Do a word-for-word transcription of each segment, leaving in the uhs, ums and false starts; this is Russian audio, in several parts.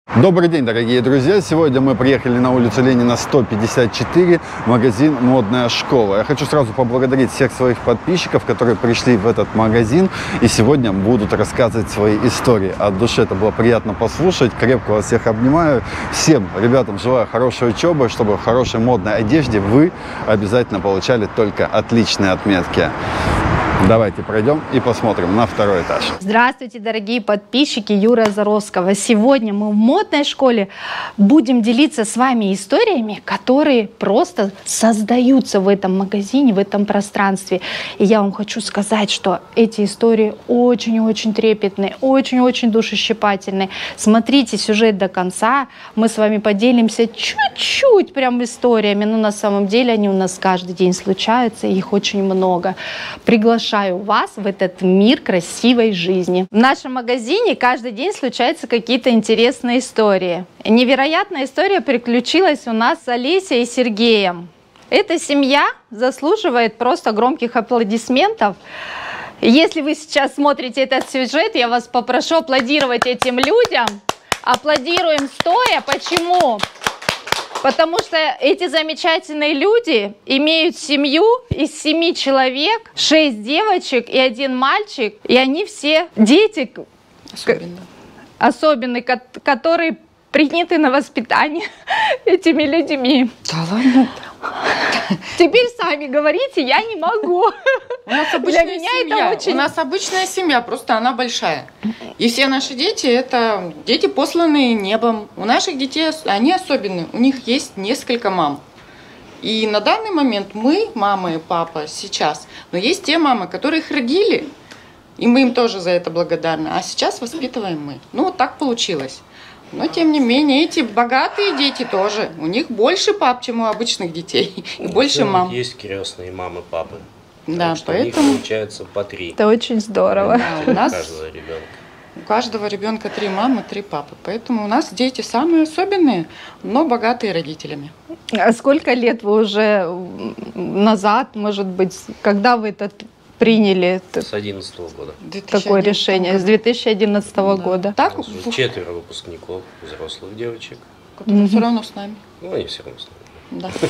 Добрый день, дорогие друзья! Сегодня мы приехали на улицу Ленина сто пятьдесят четыре, магазин «Модная школа». Я хочу сразу поблагодарить всех своих подписчиков, которые пришли в этот магазин и сегодня будут рассказывать свои истории. От души это было приятно послушать. Крепко вас всех обнимаю. Всем ребятам желаю хорошей учебы, чтобы в хорошей модной одежде вы обязательно получали только отличные отметки. Давайте пройдем и посмотрим на второй этаж. Здравствуйте, дорогие подписчики Юрия Заровского. Сегодня мы в модной школе будем делиться с вами историями, которые просто создаются в этом магазине, в этом пространстве. И я вам хочу сказать, что эти истории очень-очень трепетные, очень-очень душещипательные. Смотрите сюжет до конца. Мы с вами поделимся чуть-чуть прям историями, но на самом деле они у нас каждый день случаются, и их очень много. Приглашаю вас в этот мир красивой жизни. В нашем магазине каждый день случаются какие-то интересные истории. Невероятная история приключилась у нас с Олесей и Сергеем. Эта семья заслуживает просто громких аплодисментов. Если вы сейчас смотрите этот сюжет, я вас попрошу аплодировать этим людям. Аплодируем стоя. Почему? Потому что эти замечательные люди имеют семью из семи человек, шесть девочек и один мальчик. И они все дети особенные, особенные которые приняты на воспитание этими людьми. Да ладно? Теперь сами говорите, я не могу. У нас обычная Для меня семья. это очень... У нас обычная семья, просто она большая. И все наши дети, это дети, посланные небом. У наших детей, они особенные. У них есть несколько мам. И на данный момент мы, мама и папа, сейчас. Но есть те мамы, которые их родили. И мы им тоже за это благодарны. А сейчас воспитываем мы. Ну, вот так получилось. Но, тем не менее, эти богатые дети тоже. У них больше пап, чем у обычных детей. И ну, больше мам. Есть крестные мамы, папы. Да, что поэтому... у них получается по три. Это очень здорово. Да, у нас... каждого ребенка. У каждого ребенка три мамы, три папы. Поэтому у нас дети самые особенные, но богатые родителями. А сколько лет вы уже назад, может быть, когда вы этот... приняли с одиннадцатого года. Такое решение, с две тысячи одиннадцатого да. года. Так, четверо выпускников, взрослых девочек. Которые mm-hmm. все равно с нами. Ну, они все равно с нами. Да.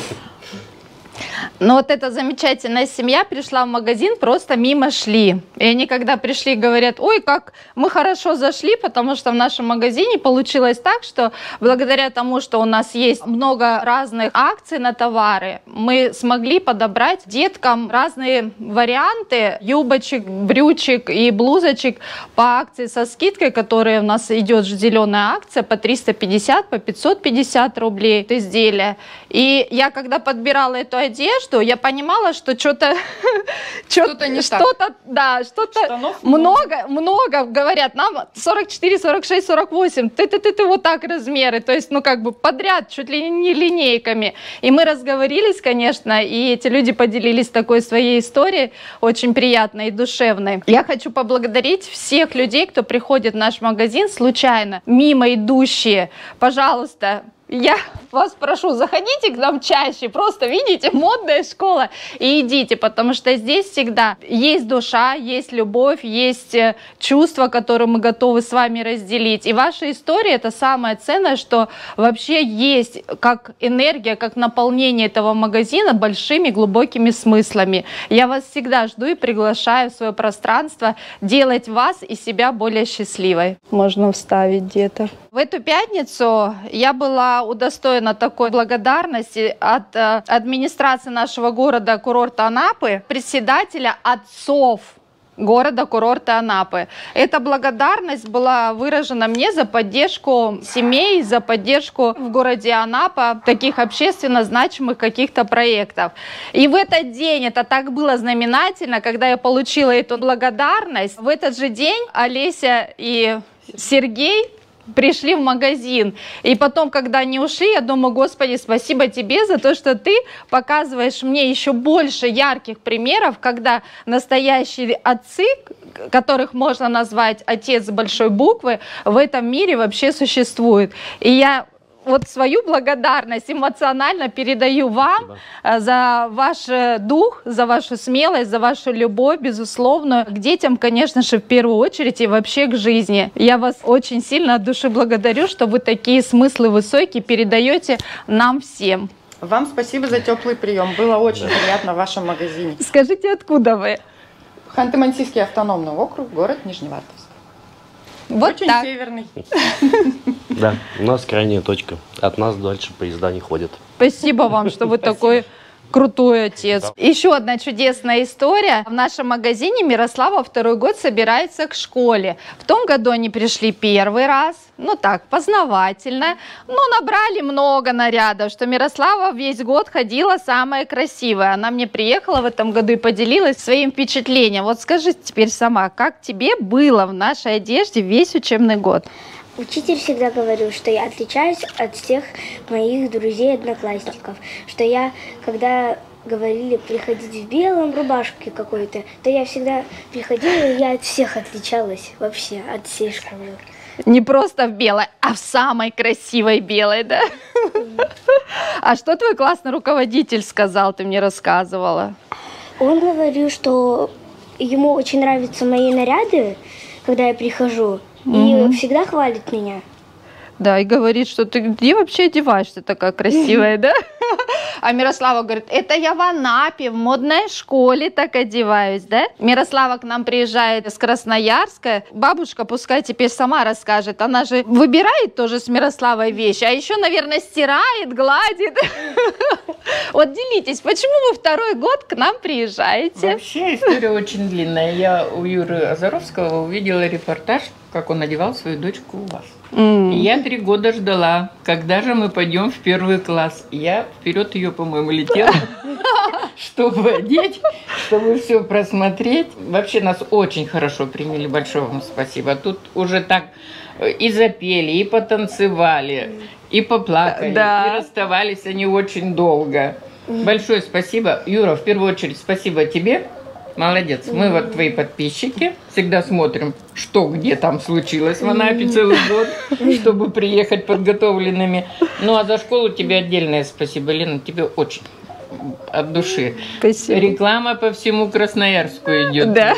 Но вот эта замечательная семья пришла в магазин, просто мимо шли. И они когда пришли, говорят, ой, как мы хорошо зашли, потому что в нашем магазине получилось так, что благодаря тому, что у нас есть много разных акций на товары, мы смогли подобрать деткам разные варианты юбочек, брючек и блузочек по акции со скидкой, которая у нас идет зеленая акция по триста пятьдесят, по пятьсот пятьдесят рублей изделия. И я когда подбирала эту одежду, я понимала, что что-то что-то не что-то, так. Да, что-то много, много говорят, нам сорок четыре, сорок шесть, сорок восемь, ты-ты-ты-ты вот так размеры, то есть, ну, как бы подряд, чуть ли не линейками. И мы разговорились, конечно, и эти люди поделились такой своей историей, очень приятной и душевной. Я хочу поблагодарить всех людей, кто приходит в наш магазин случайно, мимо идущие, пожалуйста, я вас прошу, заходите к нам чаще, просто видите, модная школа, и идите, потому что здесь всегда есть душа, есть любовь, есть чувства, которые мы готовы с вами разделить. И ваша история — это самое ценное, что вообще есть как энергия, как наполнение этого магазина большими глубокими смыслами. Я вас всегда жду и приглашаю в свое пространство делать вас и себя более счастливой. Можно вставить где-то. В эту пятницу я была удостоена такой благодарности от э, администрации нашего города-курорта Анапы, председателя отцов города-курорта Анапы. Эта благодарность была выражена мне за поддержку семей, за поддержку в городе Анапа таких общественно значимых каких-то проектов. И в этот день, это так было знаменательно, когда я получила эту благодарность, в этот же день Олеся и Сергей пришли в магазин. И потом, когда они ушли, я думаю, Господи, спасибо тебе за то, что ты показываешь мне еще больше ярких примеров, когда настоящие отцы, которых можно назвать отец с большой буквы, в этом мире вообще существует. И я вот свою благодарность эмоционально передаю вам. Спасибо. За ваш дух, за вашу смелость, за вашу любовь, безусловно, к детям, конечно же, в первую очередь и вообще к жизни. Я вас очень сильно от души благодарю, что вы такие смыслы высокие передаете нам всем. Вам спасибо за теплый прием. Было очень да. приятно в вашем магазине. Скажите, откуда вы? Ханты-Мансийский автономный округ, город Нижневартовск. Вот очень так. Северный. Да, у нас крайняя точка. От нас дальше поезда не ходят. Спасибо вам, что вы такой крутой отец. Да. Еще одна чудесная история. В нашем магазине Мирослава второй год собирается к школе. В том году они пришли первый раз. Ну так, познавательно. Но набрали много нарядов, что Мирослава весь год ходила самая красивая. Она мне приехала в этом году и поделилась своим впечатлением. Вот скажи теперь сама, как тебе было в нашей одежде весь учебный год? Учитель всегда говорил, что я отличаюсь от всех моих друзей-одноклассников. Что я, когда говорили приходить в белом рубашке какой-то, то я всегда приходила, и я от всех отличалась вообще, от всей школы. Не просто в белой, а в самой красивой белой, да? А что твой классный руководитель сказал, ты мне рассказывала? Он говорил, что ему очень нравятся мои наряды, когда я прихожу. И угу. всегда хвалит меня. Да, и говорит, что ты где вообще одеваешься такая красивая, да? А Мирослава говорит, это я в Анапе, в модной школе так одеваюсь, да? Мирослава к нам приезжает из Красноярска. Бабушка пускай теперь сама расскажет. Она же выбирает тоже с Мирославой вещи, а еще, наверное, стирает, гладит. Вот делитесь, почему вы второй год к нам приезжаете? Вообще история очень длинная. Я у Юры Азаровского увидела репортаж, как он одевал свою дочку у вас. Mm. И я три года ждала, когда же мы пойдем в первый класс. Я вперед ее, по-моему, летела, чтобы одеть, чтобы все просмотреть. Вообще нас очень хорошо приняли, большое вам спасибо. Тут уже так и запели, и потанцевали, и поплакали, и расставались они очень долго. Большое спасибо. Юра, в первую очередь спасибо тебе. Молодец. Мы вот твои подписчики. Всегда смотрим, что где там случилось в Анапе целый год, чтобы приехать подготовленными. Ну, а за школу тебе отдельное спасибо, Лена. Тебе очень от души. Спасибо. Реклама по всему Красноярску идет. Да.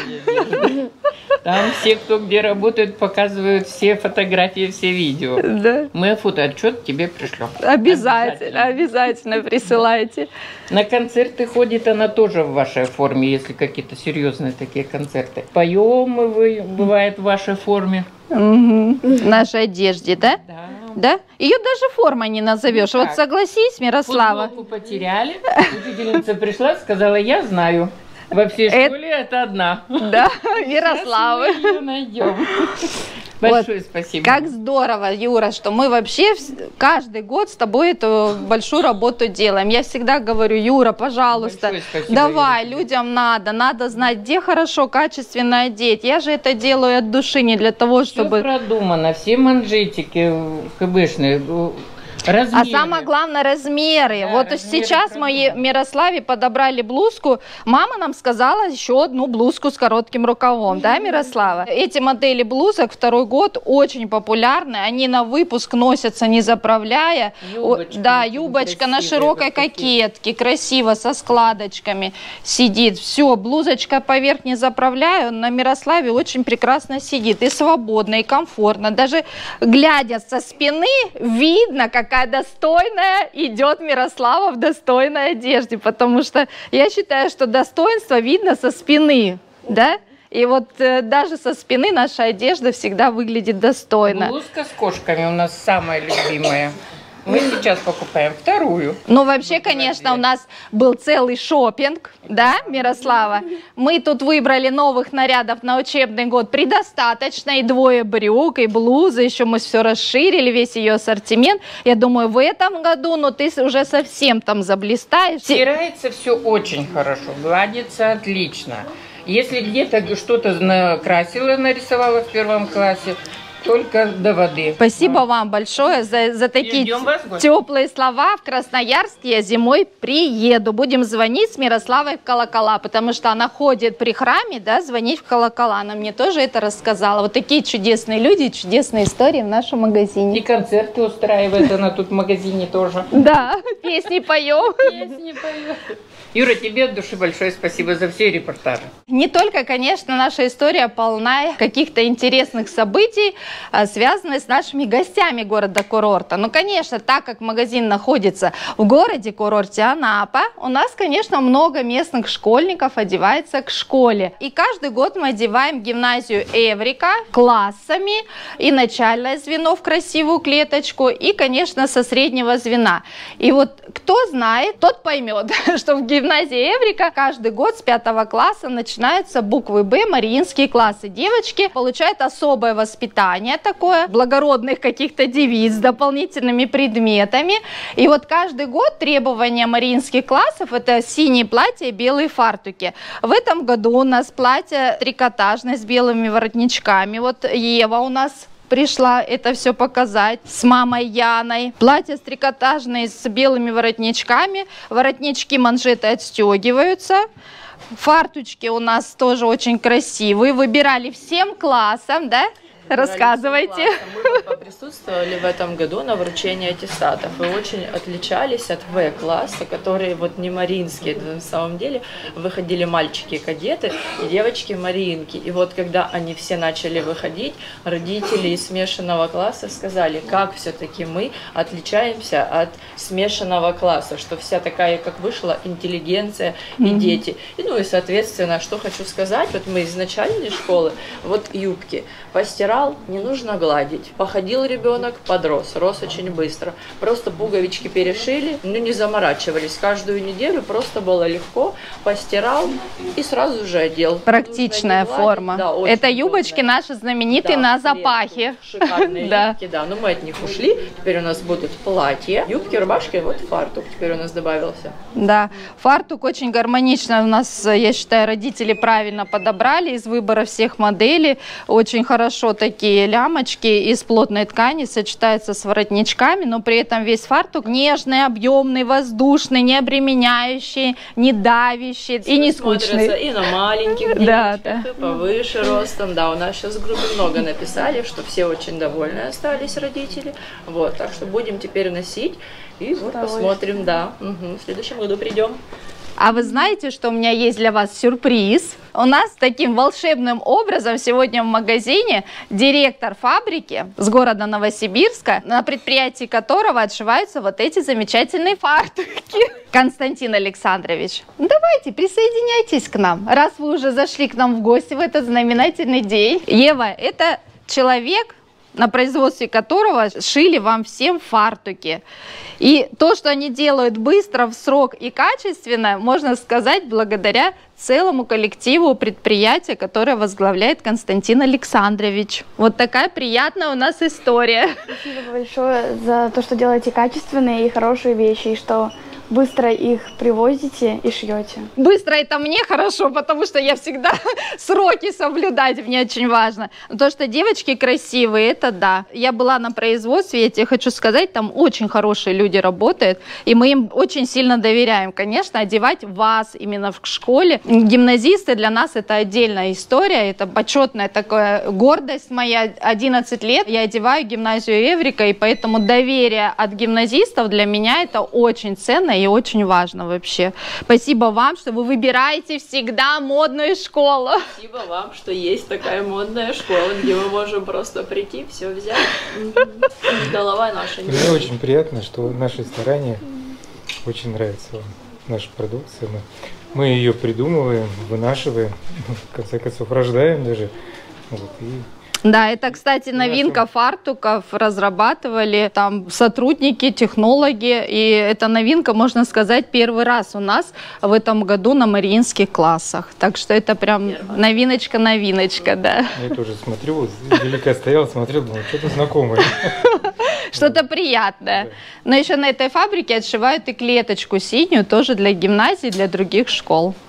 Там все, кто где работает, показывают все фотографии, все видео. Да. Мы фотоотчет тебе пришлем. Обязательно, обязательно, обязательно присылайте. На концерты ходит она тоже в вашей форме, если какие-то серьезные такие концерты. Поем мы, вы, бывает, в вашей форме. Угу. В нашей одежде, да? Да. Да? Ее даже формой не назовешь. Ну, вот согласись, Мирослава. Футболку потеряли. Учительница пришла, сказала, я знаю. Во всей школе это, это одна. Да, Мирослава. Сейчас мы ее найдем. Большое вот. Спасибо. Как здорово, Юра, что мы вообще каждый год с тобой эту большую работу делаем. Я всегда говорю, Юра, пожалуйста, спасибо, давай, Юра. Людям надо, надо знать, где хорошо, качественно одеть. Я же это делаю от души, не для того, чтобы... Все продумано, все манжетики хэбэшные. Размеры. А самое главное размеры. Да, вот размеры сейчас мы Мирославе подобрали блузку. Мама нам сказала еще одну блузку с коротким рукавом, да, Мирослава? Эти модели блузок второй год очень популярны. Они на выпуск носятся, не заправляя. Юбочки, да, юбочка на широкой вот кокетке, красиво, со складочками сидит. Все, блузочка поверх не заправляю. На Мирославе очень прекрасно сидит. И свободно, и комфортно. Даже глядя со спины, видно, как какая достойная идет Мирослава в достойной одежде, потому что я считаю, что достоинство видно со спины, да? И вот э, даже со спины наша одежда всегда выглядит достойно. Блузка с кошками у нас самая любимая. Мы сейчас покупаем вторую. Ну, вообще, конечно, у нас был целый шопинг, да, Мирослава? Мы тут выбрали новых нарядов на учебный год предостаточно, и двое брюк, и блузы, еще мы все расширили, весь ее ассортимент. Я думаю, в этом году, ну, ты уже совсем там заблистаешь. Стирается все очень хорошо, гладится отлично. Если где-то что-то накрасила, нарисовала в первом классе, Только до воды. Спасибо вам большое за, за такие теплые слова. В Красноярск я зимой приеду. Будем звонить с Мирославой в колокола, потому что она ходит при храме, да, звонить в колокола. Она мне тоже это рассказала. Вот такие чудесные люди, чудесные истории в нашем магазине. И концерты устраивает она тут в магазине тоже. Да, песни поем. Песни поем. Юра, тебе от души большое спасибо за все репортажи. Не только, конечно, наша история полна каких-то интересных событий, связанных с нашими гостями города-курорта. Ну, конечно, так как магазин находится в городе-курорте Анапа, у нас, конечно, много местных школьников одевается к школе. И каждый год мы одеваем гимназию Эврика классами и начальное звено в красивую клеточку, и, конечно, со среднего звена. И вот кто знает, тот поймет, что в гимназии В гимназии Эврика каждый год с пятого класса начинаются буквы Б, мариинские классы. Девочки получают особое воспитание такое, благородных каких-то девиц с дополнительными предметами. И вот каждый год требования мариинских классов — это синие платья и белые фартуки. В этом году у нас платье трикотажное с белыми воротничками. Вот Ева у нас пришла это все показать с мамой Яной. Платье трикотажное с белыми воротничками. Воротнички, манжеты отстегиваются. Фартучки у нас тоже очень красивые. Выбирали всем классам, да? Рассказывайте. Мы поприсутствовали в этом году на вручении аттестатов и очень отличались от В-класса, которые вот не мариинские. На самом деле выходили мальчики-кадеты и девочки-мариинки. И вот когда они все начали выходить, родители из смешанного класса сказали, как все-таки мы отличаемся от смешанного класса, что вся такая, как вышла, интеллигенция и mm-hmm. дети. И, ну и, соответственно, что хочу сказать, вот мы из начальной школы, вот юбки постирали, не нужно гладить. Походил ребенок, подрос, рос очень быстро. Просто пуговички перешили, ну не заморачивались. Каждую неделю просто было легко, постирал и сразу же одел. Практичная форма. Да, это юбочки удобно. Наши знаменитые, да, на запахе. Шикарные да. юбки, да. Но мы от них ушли. Теперь у нас будут платья, юбки, рубашки, вот фартук теперь у нас добавился. Да, фартук очень гармонично у нас, я считаю, родители правильно подобрали из выбора всех моделей. Очень хорошо такие лямочки из плотной ткани сочетаются с воротничками, но при этом весь фартук нежный, объемный, воздушный, не обременяющий, не давящий и не скучный. И на маленьких девочках, да, да. и повыше ростом. Да, у нас сейчас в группе много написали, что все очень довольны остались родители. Вот, так что будем теперь носить и вот посмотрим, да. Угу, в следующем году придем. А вы знаете, что у меня есть для вас сюрприз? У нас таким волшебным образом сегодня в магазине директор фабрики с города Новосибирска, на предприятии которого отшиваются вот эти замечательные фартуки. Константин Александрович, давайте присоединяйтесь к нам, раз вы уже зашли к нам в гости в этот знаменательный день. Ева, это человек, на производстве которого шили вам всем фартуки. И то, что они делают быстро, в срок и качественно, можно сказать, благодаря целому коллективу предприятия, которое возглавляет Константин Александрович. Вот такая приятная у нас история. Спасибо большое за то, что делаете качественные и хорошие вещи, и что быстро их привозите и шьете. Быстро это мне хорошо, потому что я всегда сроки соблюдать, мне очень важно. Но то, что девочки красивые, это да. Я была на производстве, я тебе хочу сказать, там очень хорошие люди работают, и мы им очень сильно доверяем. Конечно, одевать вас именно в школе. Гимназисты для нас это отдельная история, это почетная такая гордость моя. одиннадцать лет я одеваю гимназию Эврика, и поэтому доверие от гимназистов для меня это очень ценно и очень важно вообще. Спасибо вам, что вы выбираете всегда модную школу. Спасибо вам, что есть такая модная школа, где мы можем просто прийти, все взять. Голова наша. Мне очень приятно, что наши старания очень нравится вам, наша продукция. Мы ее придумываем, вынашиваем, в конце концов рождаем даже. Вот, и да, это, кстати, новинка фартуков, разрабатывали там сотрудники, технологи, и эта новинка, можно сказать, первый раз у нас в этом году на мариинских классах. Так что это прям новиночка-новиночка, да. Я тоже смотрю, вот издалека стоял, смотрел, думал, что-то знакомое. Что-то приятное. Но еще на этой фабрике отшивают и клеточку синюю, тоже для гимназий, для других школ.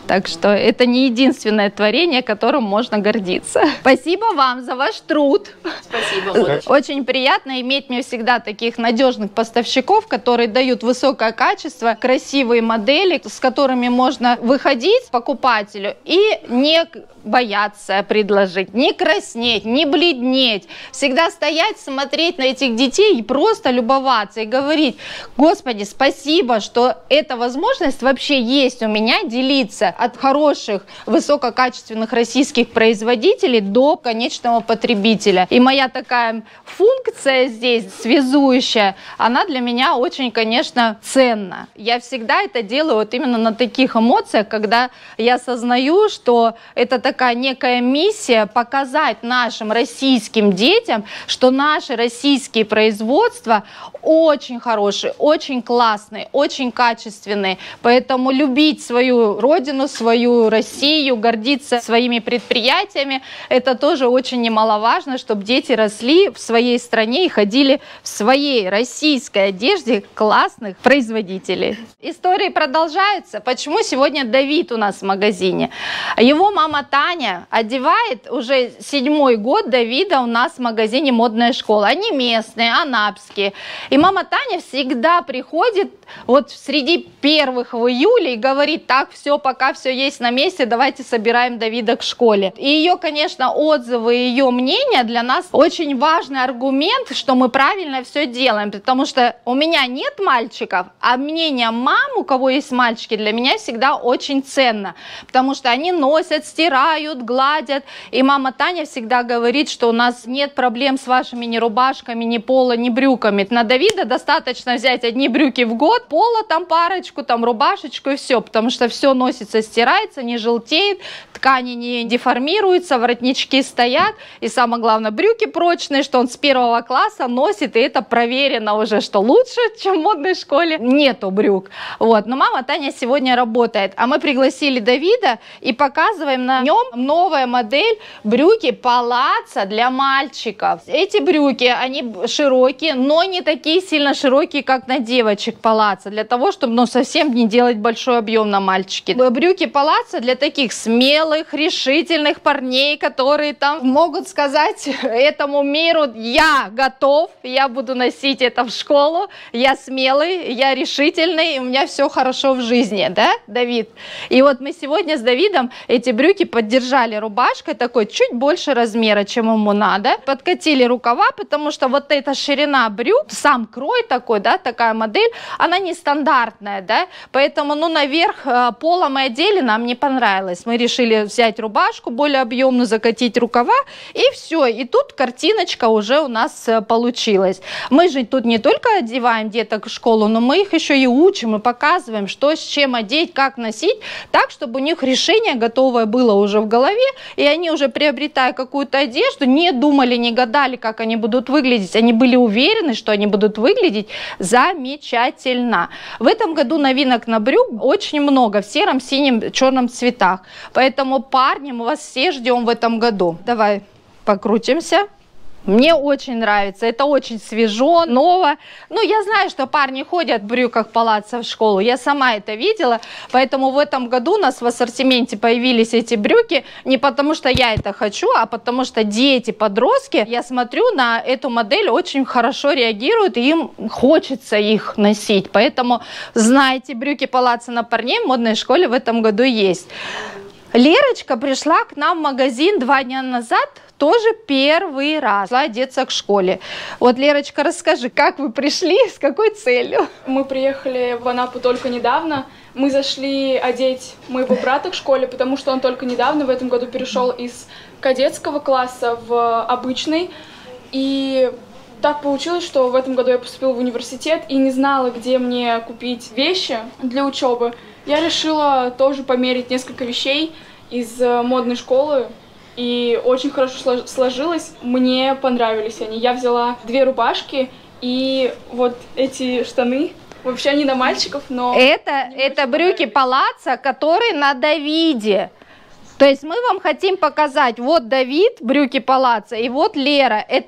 Так что это не единственное творение, которым можно гордиться. Спасибо вам за ваш труд. Спасибо. Очень приятно иметь мне всегда таких надежных поставщиков, которые дают высокое качество, красивые модели, с которыми можно выходить покупателю и не бояться предложить, не краснеть, не бледнеть. Всегда стоять, смотреть на этих детей и просто любоваться и говорить: Господи, спасибо, что эта возможность вообще есть у меня делиться от хороших, высококачественных российских производителей до конечного потребителя. И моя такая функция здесь, связующая, она для меня очень, конечно, ценна. Я всегда это делаю вот именно на таких эмоциях, когда я осознаю, что это такая некая миссия показать нашим российским детям, что наши российские производства очень хорошие, очень классные, очень качественные. Поэтому любить свою родину, свою Россию, гордиться своими предприятиями, это тоже очень немаловажно, чтобы дети росли в своей стране и ходили в своей российской одежде классных производителей. Истории продолжаются. Почему сегодня Давид у нас в магазине? Его мама Таня одевает уже седьмой год Давида у нас в магазине «Модная школа». Они местные, анапские. И мама Таня всегда приходит вот среди первых в июле и говорит: так, все, пока все есть на месте, давайте собираем Давида к школе. И ее, конечно, отзывы, ее мнение для нас очень важный аргумент, что мы правильно все делаем, потому что у меня нет мальчиков, а мнение мам, у кого есть мальчики, для меня всегда очень ценно, потому что они носят, стирают, гладят, и мама Таня всегда говорит, что у нас нет проблем с вашими ни рубашками, ни поло, ни брюками. На Давида достаточно взять одни брюки в год, поло там парочку, там рубашечку и все, потому что все носится, стирается, не желтеет, ткани не деформируются, воротнички стоят, и самое главное, брюки прочные, что он с первого класса носит, и это проверено уже, что лучше, чем в модной школе, нету брюк. Вот. Но мама Таня сегодня работает, а мы пригласили Давида и показываем на нем новая модель брюки палаццо для мальчиков. Эти брюки, они широкие, но не такие сильно широкие, как на девочек палаццо, для того, чтобы ну, совсем не делать большой объем на мальчике. Брюки палаццо для таких смелых, решительных парней, которые там могут сказать этому миру: я готов, я буду носить это в школу, я смелый, я решительный, у меня все хорошо в жизни, да, Давид? И вот мы сегодня с Давидом эти брюки поддержали рубашкой такой чуть больше размера, чем ему надо, подкатили рукава, потому что вот эта ширина брюк, сам крой такой, да, такая модель, она нестандартная, да, поэтому, ну, наверх пола мы одели, нам не понравилось, мы решили взять рубашку более объемную, закатить рукава, и все, и тут картиночка уже у нас получилась. Мы же тут не только одеваем деток в школу, но мы их еще и учим, и показываем, что с чем одеть, как носить, так, чтобы у них решение готовое было уже в голове, и они уже, приобретая какую-то одежду, не думали, не гадали, как они будут выглядеть, они были уверены, что они будут выглядеть замечательно. В этом году новинок на брюк очень много, в сером, синем, черном цветах, поэтому, парни, мы вас все ждем в этом году. Давай покрутимся. Мне очень нравится, это очень свежо, ново. Ну, я знаю, что парни ходят в брюках палаццо в школу, я сама это видела, поэтому в этом году у нас в ассортименте появились эти брюки не потому, что я это хочу, а потому что дети, подростки, я смотрю, на эту модель очень хорошо реагируют, и им хочется их носить. Поэтому, знаете, брюки палаццо на парней в модной школе в этом году есть. Лерочка пришла к нам в магазин два дня назад, тоже первый раз шла одеться к школе. Вот, Лерочка, расскажи, как вы пришли, с какой целью? Мы приехали в Анапу только недавно. Мы зашли одеть моего брата к школе, потому что он только недавно в этом году перешел из кадетского класса в обычный. И так получилось, что в этом году я поступила в университет и не знала, где мне купить вещи для учебы. Я решила тоже померить несколько вещей из модной школы. И очень хорошо сложилось, мне понравились они. Я взяла две рубашки и вот эти штаны. Вообще они на мальчиков, но... Это, это брюки палаццо, которые на Давиде. То есть мы вам хотим показать, вот Давид, брюки палаццо, и вот Лера. Это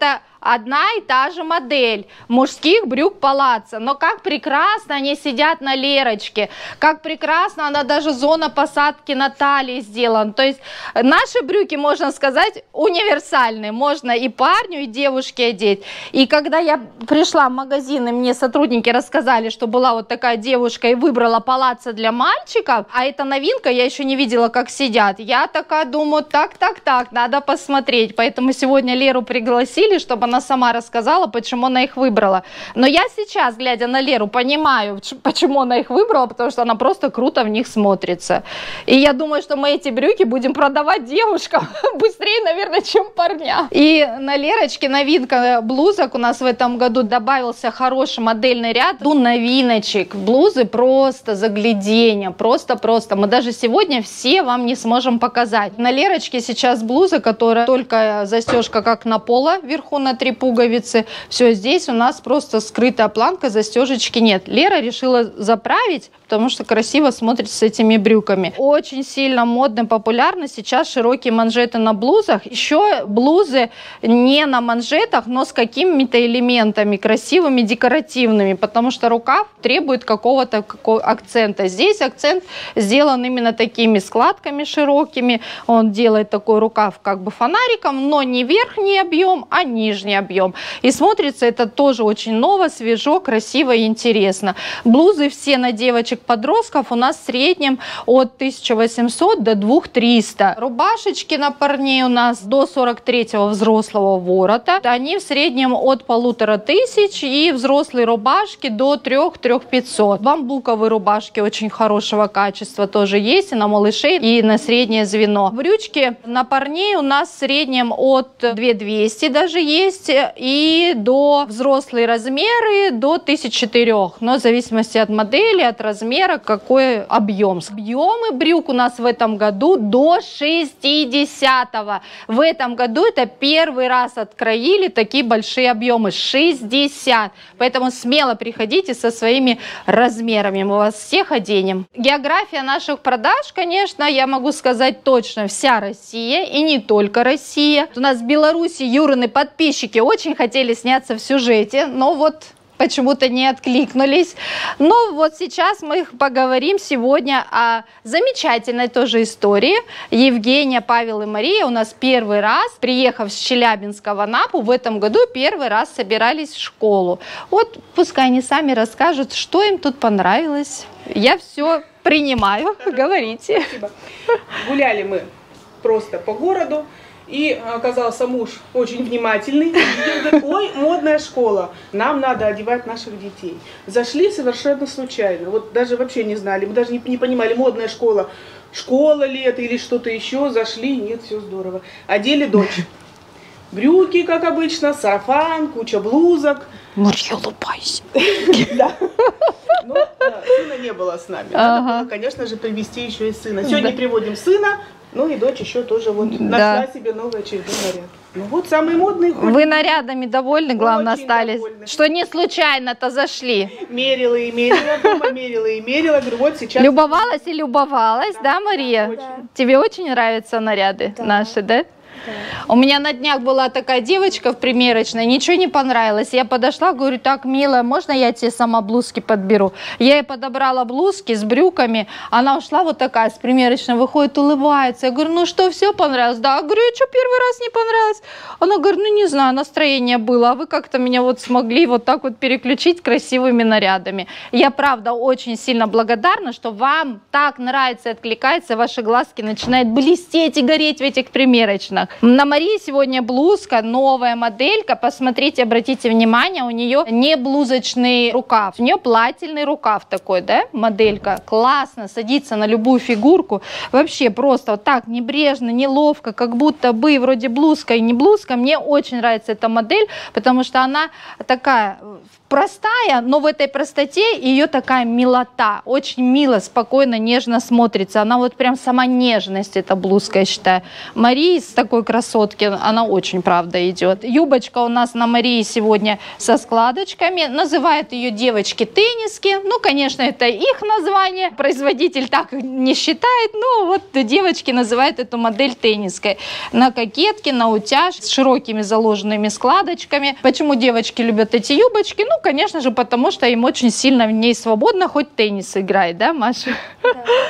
одна и та же модель мужских брюк палаццо. Но как прекрасно они сидят на Лерочке, как прекрасно она даже зона посадки на талии сделана. То есть наши брюки, можно сказать, универсальные. Можно и парню, и девушке одеть. И когда я пришла в магазин, и мне сотрудники рассказали, что была вот такая девушка и выбрала палаццо для мальчиков, а это новинка, я еще не видела, как сидят. Я такая думаю, так, так, так, надо посмотреть. Поэтому сегодня Леру пригласили, чтобы она сама рассказала, почему она их выбрала. Но я сейчас, глядя на Леру, понимаю, почему она их выбрала, потому что она просто круто в них смотрится. И я думаю, что мы эти брюки будем продавать девушкам быстрее, наверное, чем парня. И на Лерочке новинка блузок у нас в этом году добавился хороший модельный ряд. До новиночек. Блузы просто загляденье, просто-просто. Мы даже сегодня все вам не сможем показать. На Лерочке сейчас блуза, которая только застежка как на поло, вверху на три пуговицы. Все, здесь у нас просто скрытая планка, застежечки нет. Лера решила заправить, потому что красиво смотрится с этими брюками. Очень сильно модно, популярно сейчас широкие манжеты на блузах. Еще блузы не на манжетах, но с какими-то элементами красивыми, декоративными, потому что рукав требует какого-то акцента. Здесь акцент сделан именно такими складками широкими. Он делает такой рукав как бы фонариком, но не верхний объем, а нижний объем. И смотрится это тоже очень ново, свежо, красиво и интересно. Блузы все на девочек-подростков у нас в среднем от тысячи восьмисот до двух тысяч трёхсот. Рубашечки на парней у нас до сорок третьего взрослого ворота. Они в среднем от полутора тысяч, и взрослые рубашки до трёх — трёх тысяч пятисот. Бамбуковые рубашки очень хорошего качества тоже есть и на малышей, и на среднее звено. Брючки на парней у нас в среднем от двух тысяч двухсот даже есть, и до взрослые размеры до тысячи четырёх. Но в зависимости от модели, от размера, какой объем. Объемы брюк у нас в этом году до шестидесятого. В этом году это первый раз откроили такие большие объемы. шестьдесят. Поэтому смело приходите со своими размерами. Мы вас всех оденем. География наших продаж, конечно, я могу сказать точно, вся Россия и не только Россия. У нас в Беларуси Юрины подписчики очень хотели сняться в сюжете, но вот почему-то не откликнулись. Но вот сейчас мы поговорим сегодня о замечательной тоже истории. Евгения, Павел и Мария у нас первый раз, приехав с Челябинска в Анапу, в этом году первый раз собирались в школу. Вот пускай они сами расскажут, что им тут понравилось. Я все принимаю. Говорите. Спасибо. Гуляли мы просто по городу. И оказался муж очень внимательный. И говорит, ой, модная школа, нам надо одевать наших детей. Зашли совершенно случайно, вот даже вообще не знали, мы даже не, не понимали, модная школа, школа ли это или что-то еще. Зашли, нет, все здорово. Одели дочь. Брюки, как обычно, сарафан, куча блузок. Марья, улыбайся. Да. Но сына не было с нами. Надо было, конечно же, привезти еще и сына. Сегодня приводим сына. Ну и дочь еще тоже вот нашла себе новый очередной наряд. Ну вот самый модный. Вы нарядами довольны, главное, остались? Что не случайно-то зашли? Мерила и мерила, дома мерила и мерила. Говорю, вот сейчас. Любовалась и любовалась, да, Мария? Тебе очень нравятся наряды наши, да? У меня на днях была такая девочка в примерочной, ничего не понравилось. Я подошла, говорю, так, милая, можно я тебе сама блузки подберу? Я ей подобрала блузки с брюками, она ушла вот такая с примерочной, выходит, улыбается. Я говорю, ну что, все понравилось? Да, я говорю, что первый раз не понравилось? Она говорит, ну не знаю, настроение было, а вы как-то меня вот смогли вот так вот переключить красивыми нарядами. Я, правда, очень сильно благодарна, что вам так нравится и откликается, ваши глазки начинают блестеть и гореть в этих примерочных. На Марии сегодня блузка, новая моделька. Посмотрите, обратите внимание, у нее не блузочный рукав, у нее плательный рукав такой, да, моделька. Классно, садится на любую фигурку. Вообще просто вот так небрежно, неловко, как будто бы вроде блузка и не блузка. Мне очень нравится эта модель, потому что она такая простая, но в этой простоте ее такая милота. Очень мило, спокойно, нежно смотрится. Она вот прям сама нежность, эта блузка, я считаю. Марии с такой красотки, она очень, правда, идет. Юбочка у нас на Марии сегодня со складочками. Называют ее девочки тенниски. Ну, конечно, это их название. Производитель так не считает, но вот девочки называют эту модель тенниской. На кокетке, на утяж, с широкими заложенными складочками. Почему девочки любят эти юбочки? Ну, конечно же, потому что им очень сильно в ней свободно, хоть теннис играет, да, Маша? Да.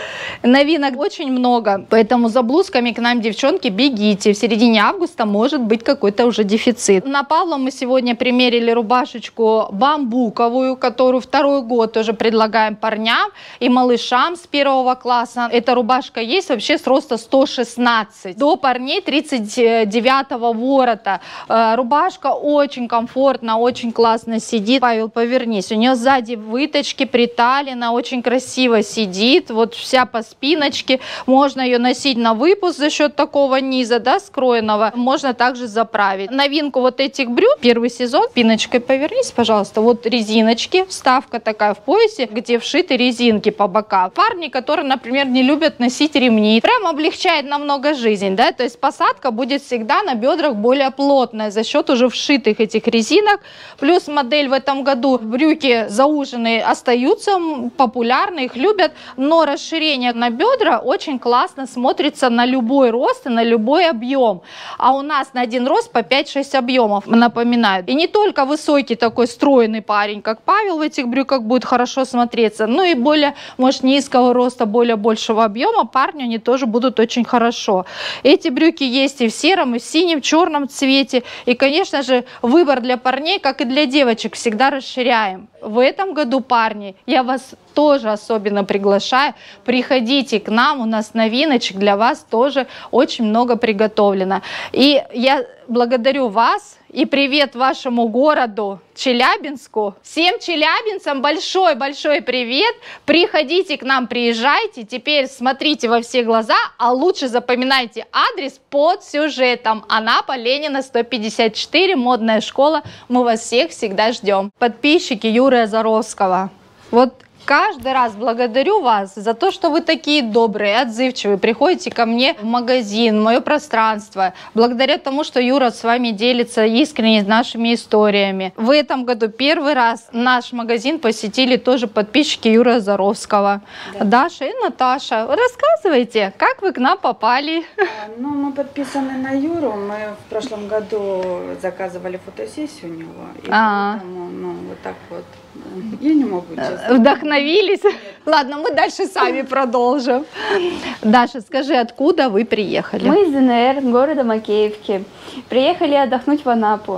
Новинок очень много, поэтому за блузками к нам, девчонки, бегите. В середине августа может быть какой-то уже дефицит. На Павла мы сегодня примерили рубашечку бамбуковую, которую второй год тоже предлагаем парням и малышам с первого класса. Эта рубашка есть вообще с роста сто шестнадцать. До парней тридцать девятого ворота. Рубашка очень комфортно, очень классно сидит. Павел, повернись. У нее сзади выточки, приталена, очень красиво сидит. Вот вся по спиночке. Можно ее носить на выпуск за счет такого низа, да, скроенного. Можно также заправить. Новинку вот этих брюк, первый сезон. Спиночкой повернись, пожалуйста. Вот резиночки, вставка такая в поясе, где вшиты резинки по бокам. Парни, которые, например, не любят носить ремни, прям облегчает намного жизнь, да. То есть посадка будет всегда на бедрах более плотная за счет уже вшитых этих резинок. Плюс модель в этом году, брюки зауженные остаются популярны, их любят, но расширение на бедра очень классно смотрится на любой рост и на любой объем. А у нас на один рост по пять-шесть объемов, напоминают. И не только высокий такой стройный парень, как Павел, в этих брюках будет хорошо смотреться, но и более, может, низкого роста, более большего объема парню они тоже будут очень хорошо. Эти брюки есть и в сером, и в синем, в черном цвете. И, конечно же, выбор для парней, как и для девочек, всегда расширяем. В этом году, парни, я вас тоже особенно приглашаю. Приходите к нам, у нас новиночек для вас тоже очень много приготовлено. И я благодарю вас и привет вашему городу Челябинску. Всем челябинцам большой-большой привет. Приходите к нам, приезжайте. Теперь смотрите во все глаза, а лучше запоминайте адрес под сюжетом. Анапа, Ленина, сто пятьдесят четыре, модная школа. Мы вас всех всегда ждем. Подписчики Юры Азаровского. Вот каждый раз благодарю вас за то, что вы такие добрые, отзывчивые. Приходите ко мне в магазин, в мое пространство. Благодаря тому, что Юра с вами делится искренне нашими историями. В этом году первый раз наш магазин посетили тоже подписчики Юры Азаровского. Да. Даша и Наташа. Рассказывайте, как вы к нам попали? Ну, мы подписаны на Юру. Мы в прошлом году заказывали фотосессию у него. И а -а. поэтому, ну, вот так вот. Я не могу, честно. Вдохновились? Ладно, мы дальше сами продолжим. Даша, скажи, откуда вы приехали? Мы из ДНР, города Макеевки. Приехали отдохнуть в Анапу.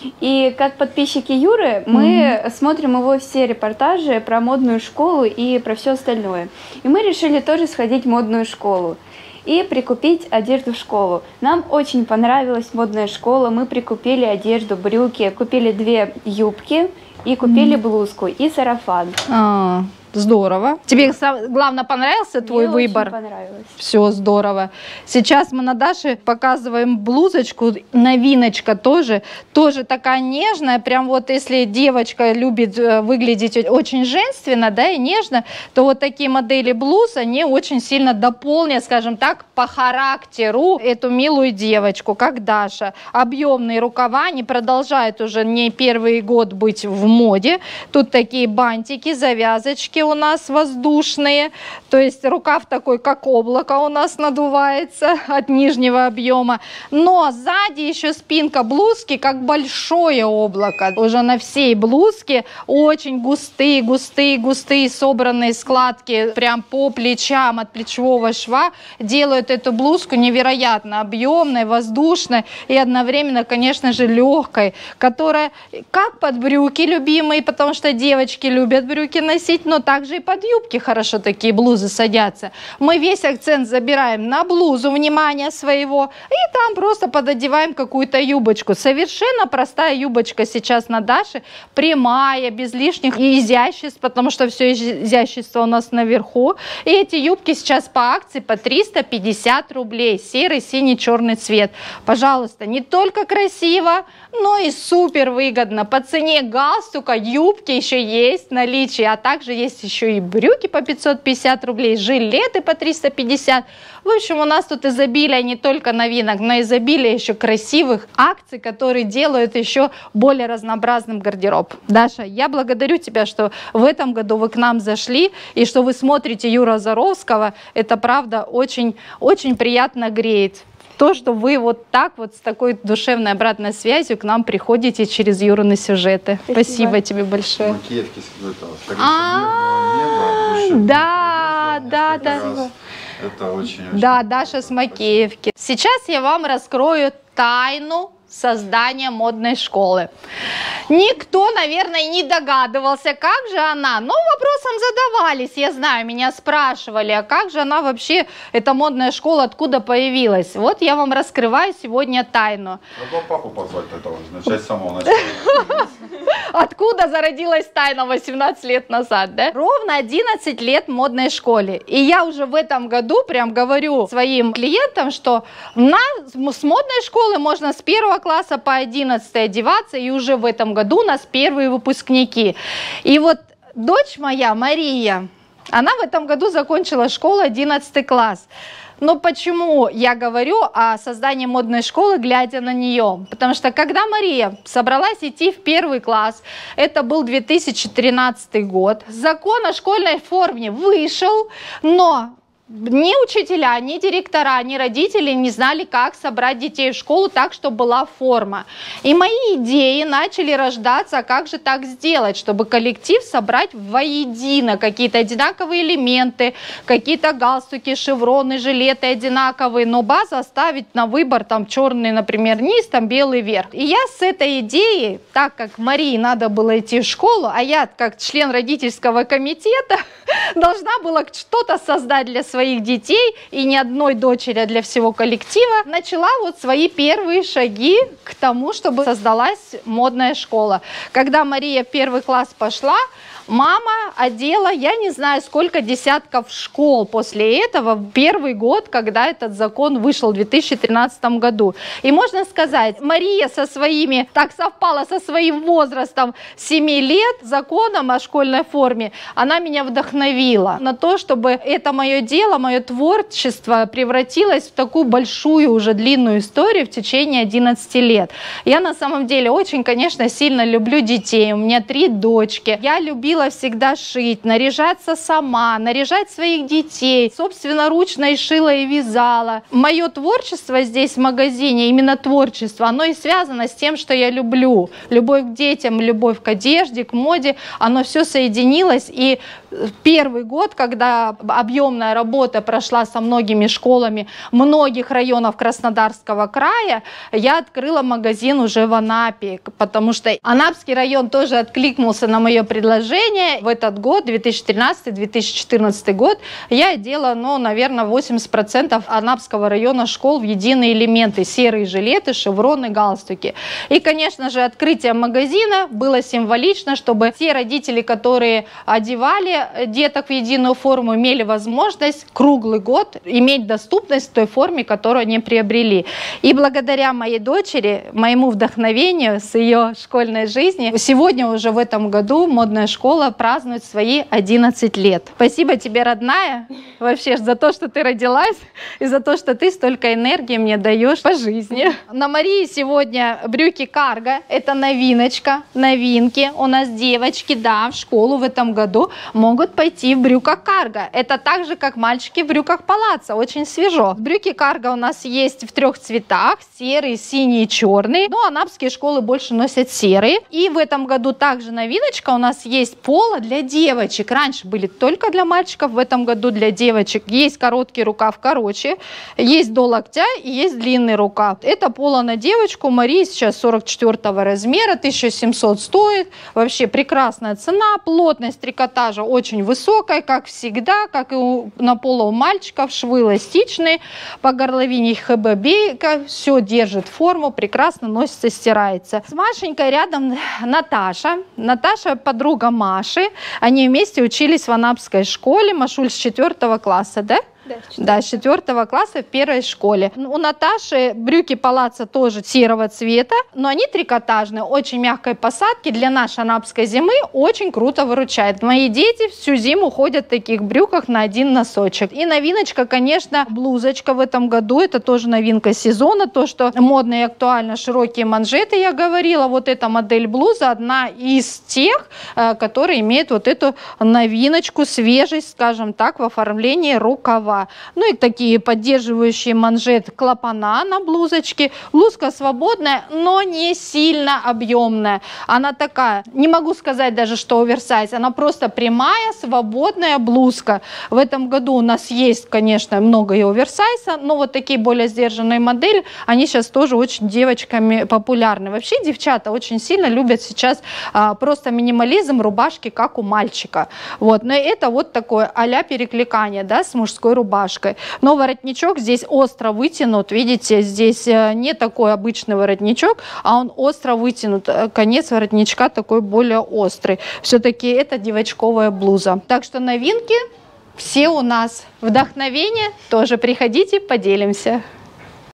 И как подписчики Юры, мы mm-hmm. смотрим его все репортажи про модную школу и про все остальное. И мы решили тоже сходить в модную школу и прикупить одежду в школу. Нам очень понравилась модная школа. Мы прикупили одежду, брюки, купили две юбки и купили mm. блузку и сарафан. А, здорово. Тебе главное понравился твой Мне выбор? Очень понравилось. Все здорово. Сейчас мы на Даше показываем блузочку, новиночка тоже, тоже такая нежная, прям вот если девочка любит выглядеть очень женственно, да, и нежно, то вот такие модели блуз, они очень сильно дополнят, скажем так, по характеру эту милую девочку, как Даша. Объемные рукава, они продолжают уже не первый год быть в моде. Тут такие бантики, завязочки у нас воздушные, то есть рукав такой, как облако у нас надувается от нижнего объема, но сзади еще спинка блузки, как большое облако. Уже на всей блузке очень густые, густые, густые собранные складки прям по плечам от плечевого шва делают эту блузку невероятно объемной, воздушной и одновременно, конечно же, легкой, которая как под брюки любимые, потому что девочки любят брюки носить, но также и под юбки хорошо такие блузы садятся. Мы весь акцент забираем на блузу, внимание своего, и там просто пододеваем какую-то юбочку. Совершенно простая юбочка сейчас на Даше, прямая, без лишних изяществ, потому что все изящество у нас наверху. И эти юбки сейчас по акции по триста пятьдесят рублей. Серый, синий, черный цвет. Пожалуйста, не только красиво, но и супер выгодно. По цене галстука юбки еще есть в наличии, а также есть еще и брюки по пятьсот пятьдесят рублей, жилеты по триста пятьдесят. В общем, у нас тут изобилие не только новинок, но изобилие еще красивых акций, которые делают еще более разнообразным гардероб. Даша, я благодарю тебя, что в этом году вы к нам зашли и что вы смотрите Юру Азаровского. Это правда очень, очень приятно греет. То, что вы вот так вот с такой душевной обратной связью к нам приходите через Юрины сюжеты. Спасибо, Спасибо тебе большое. Макеевки, да, да, да. Это очень, очень да, Даша с Макеевки. Сейчас я вам раскрою тайну создания модной школы. Никто, наверное, не догадывался, как же она. Но вопросом задавались, я знаю, меня спрашивали, а как же она вообще, эта модная школа, откуда появилась? Вот я вам раскрываю сегодня тайну. Надо папу позвать этого, начать с самого начала. Откуда зародилась тайна восемнадцать лет назад, да? Ровно одиннадцать лет модной школе. И я уже в этом году прям говорю своим клиентам, что на, с модной школы можно с первого класса по одиннадцатый одеваться, и уже в этом году у нас первые выпускники. И вот дочь моя, Мария, она в этом году закончила школу одиннадцатый класс. Но почему я говорю о создании модной школы, глядя на нее? Потому что когда Мария собралась идти в первый класс, это был две тысячи тринадцатый год, закон о школьной форме вышел, но ни учителя, ни директора, ни родители не знали, как собрать детей в школу так, чтобы была форма. И мои идеи начали рождаться, как же так сделать, чтобы коллектив собрать воедино, какие-то одинаковые элементы, какие-то галстуки, шевроны, жилеты одинаковые, но базу оставить на выбор, там черный, например, низ, там белый верх. И я с этой идеей, так как Марии надо было идти в школу, а я, как член родительского комитета, должна была что-то создать для своих своих детей и не одной дочери, а для всего коллектива, начала вот свои первые шаги к тому, чтобы создалась модная школа. Когда Мария в первый класс пошла, мама одела, я не знаю, сколько десятков школ после этого, в первый год, когда этот закон вышел в две тысячи тринадцатом году. И можно сказать, Мария со своими, так совпала со своим возрастом семи лет, законом о школьной форме, она меня вдохновила на то, чтобы это мое дело, мое творчество превратилось в такую большую, уже длинную историю в течение одиннадцати лет. Я на самом деле очень, конечно, сильно люблю детей, у меня три дочки. Я любила всегда шить, наряжаться сама, наряжать своих детей, собственноручно и шила, и вязала. Мое творчество здесь в магазине, именно творчество, оно и связано с тем, что я люблю. Любовь к детям, любовь к одежде, к моде, оно все соединилось. И первый год, когда объемная работа прошла со многими школами многих районов Краснодарского края, я открыла магазин уже в Анапе, потому что Анапский район тоже откликнулся на мое предложение. В этот год, две тысячи тринадцатый — две тысячи четырнадцатый год, я одела, ну, наверное, восемьдесят процентов Анапского района школ в единые элементы: серые жилеты, шевроны, галстуки. И, конечно же, открытие магазина было символично, чтобы те родители, которые одевали деток в единую форму, имели возможность круглый год иметь доступность в той форме, которую они приобрели. И благодаря моей дочери, моему вдохновению с ее школьной жизни, сегодня уже в этом году модная школа празднует свои одиннадцать лет. Спасибо тебе, родная, вообще за то, что ты родилась, и за то, что ты столько энергии мне даешь по жизни. На Марии сегодня брюки карго, это новиночка, новинки. У нас девочки, да, в школу в этом году могут пойти в брюках карго. Это так же, как мальчики в брюках палаццо, очень свежо. Брюки карго у нас есть в трех цветах: серый, синий и черный. Но анапские школы больше носят серые. И в этом году также новиночка, у нас есть пола для девочек. Раньше были только для мальчиков, в этом году для девочек. Есть короткий рукав короче, есть до локтя и есть длинный рукав. Это поло на девочку. Марии сейчас сорок четвёртого размера, тысяча семьсот стоит. Вообще прекрасная цена, плотность трикотажа очень очень высокая, как всегда, как и у, на полу у мальчиков, швы эластичные, по горловине ХБ-бейка, все держит форму, прекрасно носится, стирается. С Машенькой рядом Наташа. Наташа подруга Маши, они вместе учились в Анапской школе, Машуль с четвертого класса, да? Да, да, с четвертого класса в первой школе. У Наташи брюки палаццо тоже серого цвета, но они трикотажные, очень мягкой посадки. Для нашей анапской зимы очень круто выручает. Мои дети всю зиму ходят в таких брюках на один носочек. И новиночка, конечно, блузочка в этом году. Это тоже новинка сезона. То, что модно и актуально, широкие манжеты, я говорила. Вот эта модель блузы одна из тех, которые имеют вот эту новиночку, свежесть, скажем так, в оформлении рукава. Ну и такие поддерживающие манжет клапана на блузочке. Блузка свободная, но не сильно объемная. Она такая, не могу сказать даже, что оверсайз, она просто прямая, свободная блузка. В этом году у нас есть, конечно, много и оверсайза, но вот такие более сдержанные модели, они сейчас тоже очень девочками популярны. Вообще девчата очень сильно любят сейчас а, просто минимализм, рубашки, как у мальчика. Вот. Но это вот такое а-ля перекликание, да, с мужской рубашкой. Рубашкой. Но воротничок здесь остро вытянут. Видите, здесь не такой обычный воротничок, а он остро вытянут. Конец воротничка такой более острый. Все-таки это девочковая блуза. Так что новинки все у нас. Вдохновение тоже приходите, поделимся.